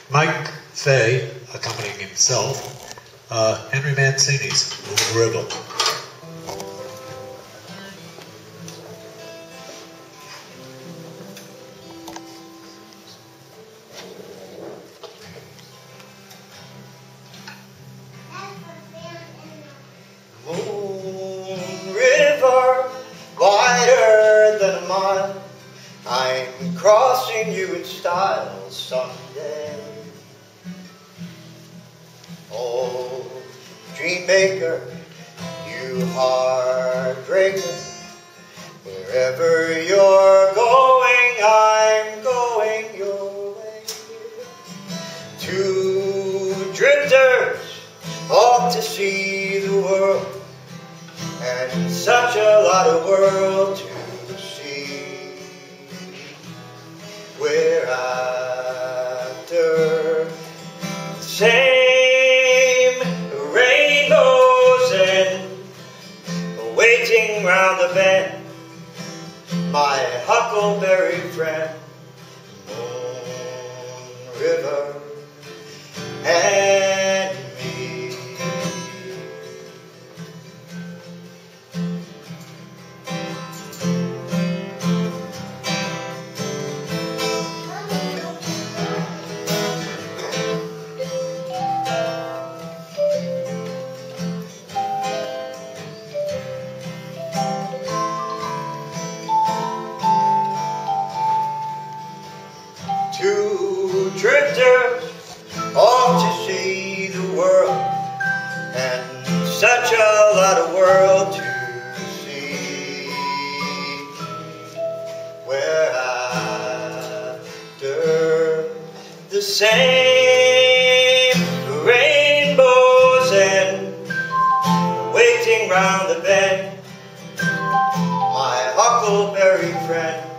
Mike Fay, accompanying himself, Henry Mancini's Little River. Moon River, wider than a mile, I'm crossing you in style someday. Oh, dream maker, you heartbreaker, wherever you're going, I'm going your way. Two drifters off to see the world, and such a lot of world to see. We're after the same rainbows and waiting round the bend, my huckleberry friend, Moon River and me. Two drifters off to see the world, and such a lot of world to see. We're after the same rainbows and waiting round the bend, my huckleberry friend.